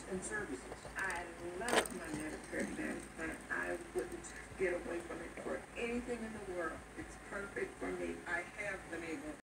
and services. I love my Medicare Advantage plan. I wouldn't get away from it for anything in the world. It's